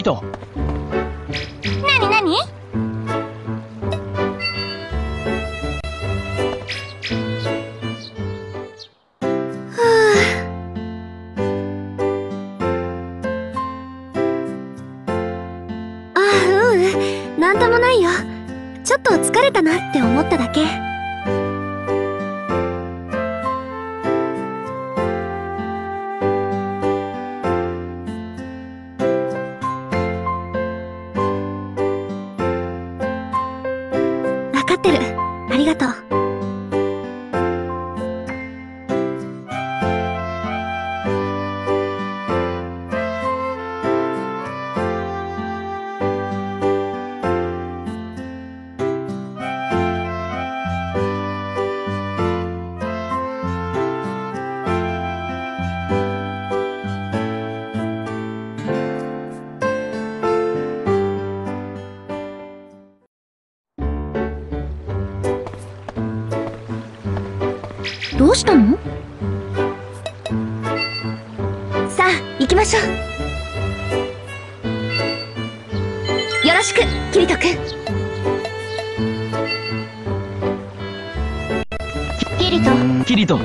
ト。 なになに？ なんともないよ。ちょっと疲れたなって思っただけ。わかってる。ありがとう。どうしたの？さあ、行きましょう。よろしく、キリト君。キリト。 キリト。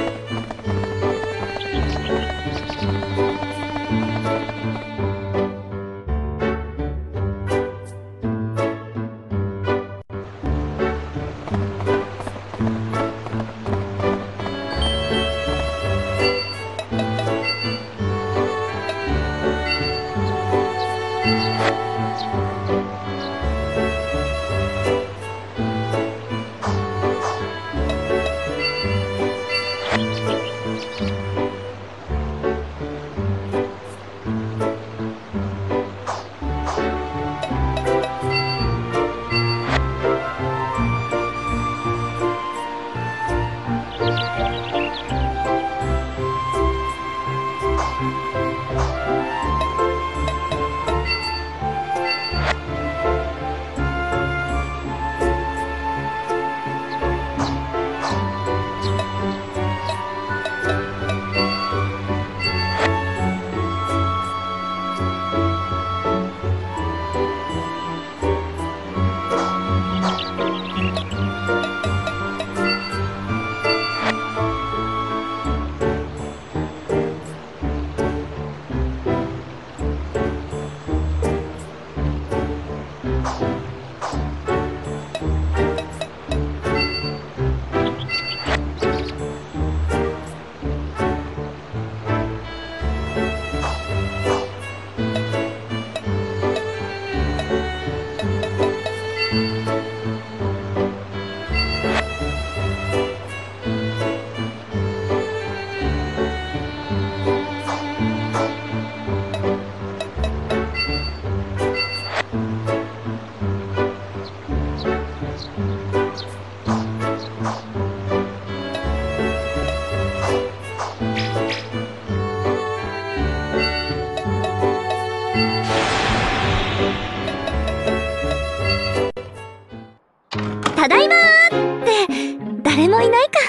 ただいまーって誰もいないか。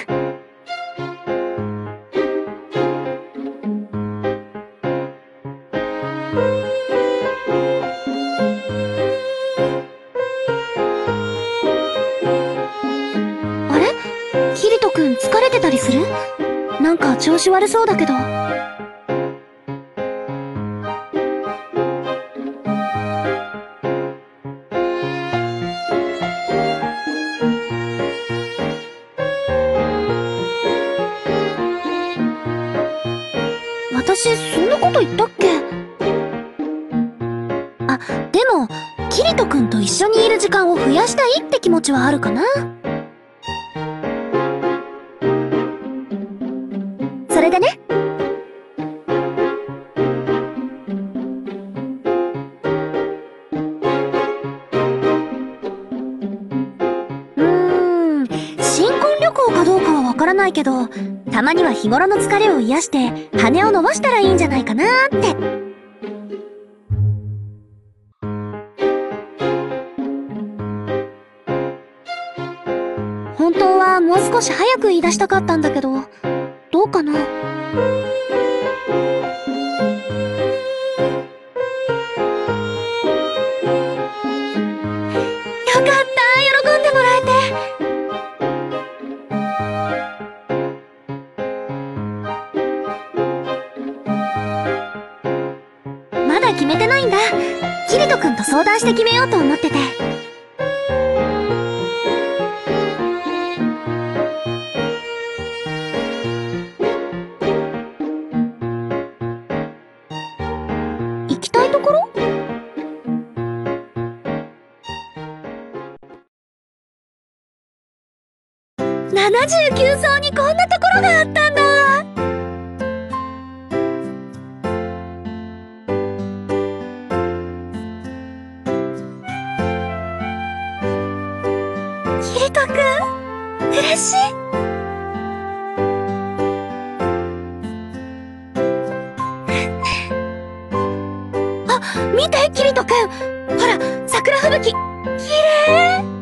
あれ？キリト君疲れてたりする？なんか調子悪そうだけど。私そんなこと言ったっけ？あ、でもキリト君と一緒にいる時間を増やしたいって気持ちはあるかな。それでね。新婚旅行かどうかはわからないけど、たまには日頃の疲れを癒して羽を伸ばしたらいいんじゃないかなーって。本当はもう少し早く言い出したかったんだけど、どうかな。 談して決めようと思ってて。行きたいところ？79層にこんなところがあったんだ。キリトくん、嬉しい。あ、見て、キリトくん。ほら、桜吹雪。きれい。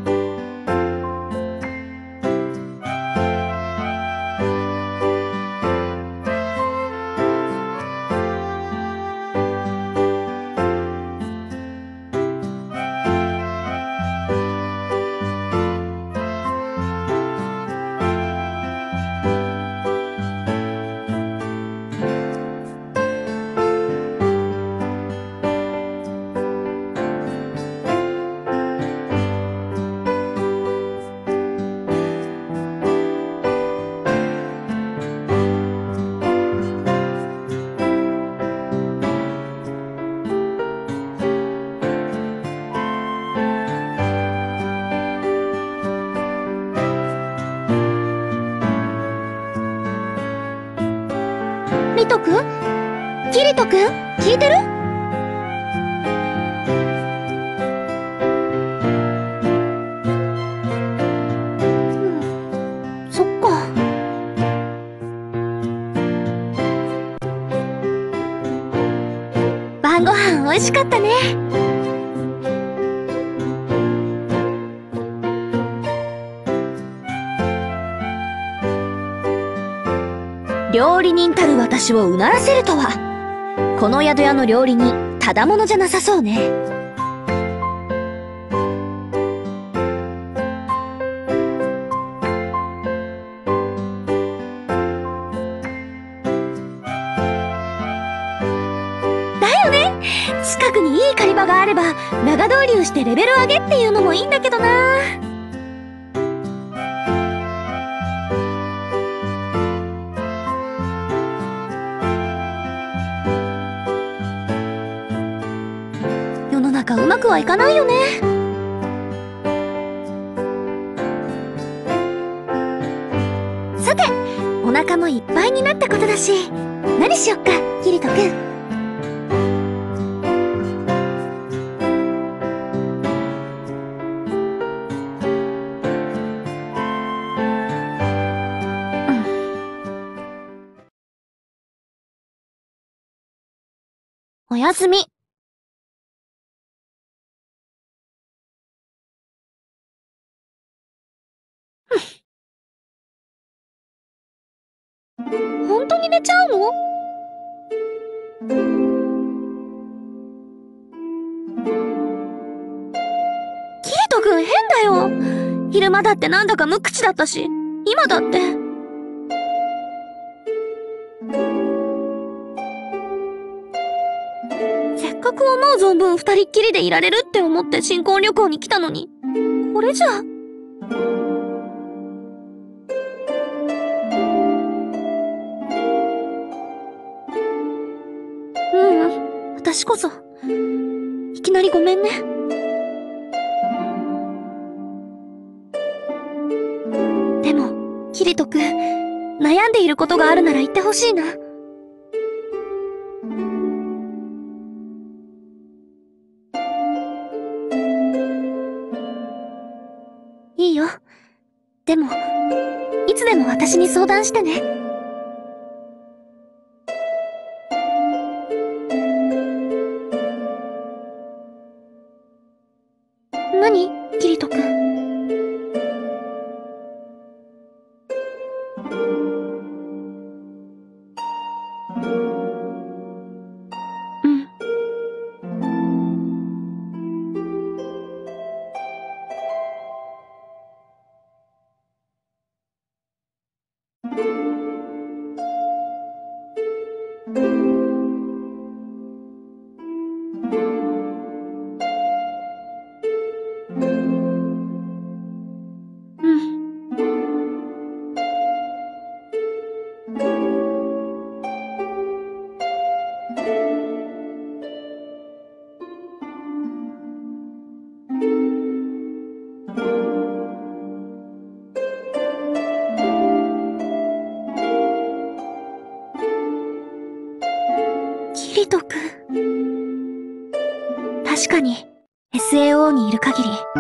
リトくん？キリトくん？聞いてる？そっか。晩ご飯美味しかったね。料理人たる私をうならせるとは、この宿屋の料理人、ただものじゃなさそうね。だよね。近くにいい狩り場があれば、長通りをしてレベル上げっていうのもいいんだけどな。世の中うまくはいかないよね。さて、お腹もいっぱいになったことだし、何しよっか、キリトくん。おやすみ。本当に寝ちゃうの？キリトくん変だよ。昼間だってなんだか無口だったし、今だって。せっかく思う存分二人っきりでいられるって思って新婚旅行に来たのに、これじゃ。私こそ、いきなりごめんね。でも、キリトくん、悩んでいることがあるなら言ってほしいな。いいよ。でも、いつでも私に相談してね。何？キリトくん。うん。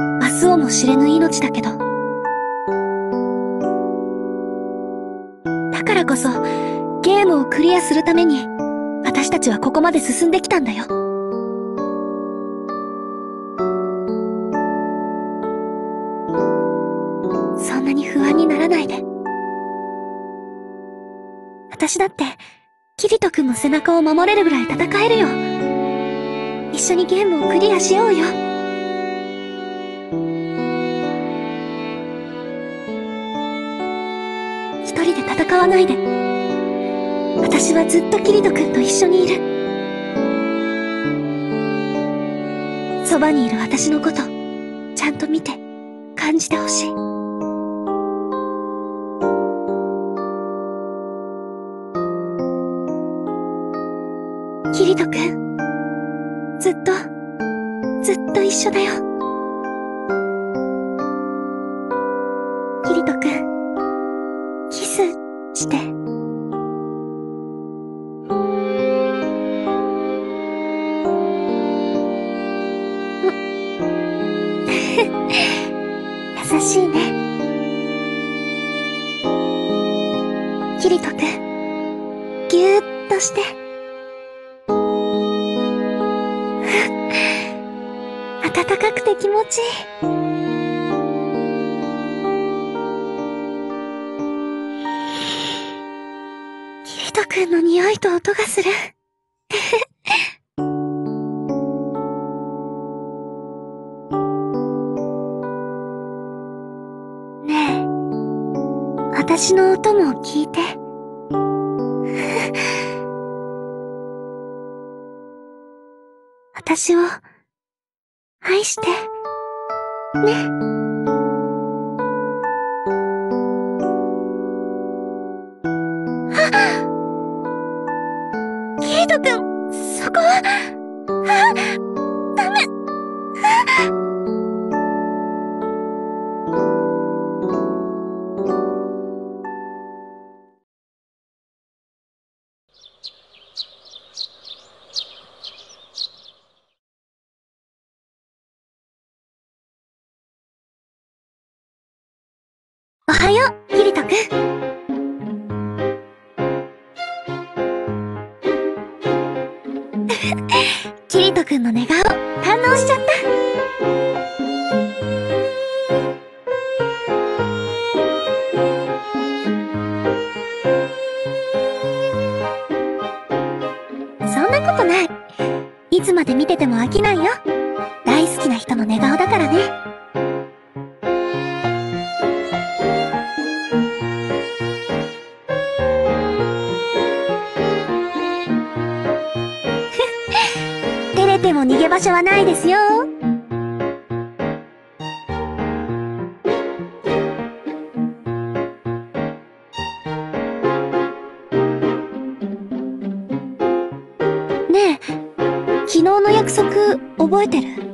明日をも知れぬ命だけど。だからこそ、ゲームをクリアするために、私たちはここまで進んできたんだよ。そんなに不安にならないで。私だって、キリト君の背中を守れるぐらい戦えるよ。一緒にゲームをクリアしようよ。一人で戦わないで。私はずっとキリト君と一緒にいる。そばにいる私のこと、ちゃんと見て、感じてほしい。キリト君、ずっと一緒だよ。キリト君、キスして。優しいね。キリト君、ぎゅーっとして。暖かくて気持ちいい。キリト君の匂いと音がする。ねえ、私の音も聞いて。私を愛して、ね。キリト君、そこは、ダメ。おはよう、キリト君。キリト君の寝顔、堪能しちゃった。そんなことない。いつまで見てても飽きないよ。大好きな人の寝顔だからね。照れても逃げ場所はないですよ。ねえ、昨日の約束覚えてる？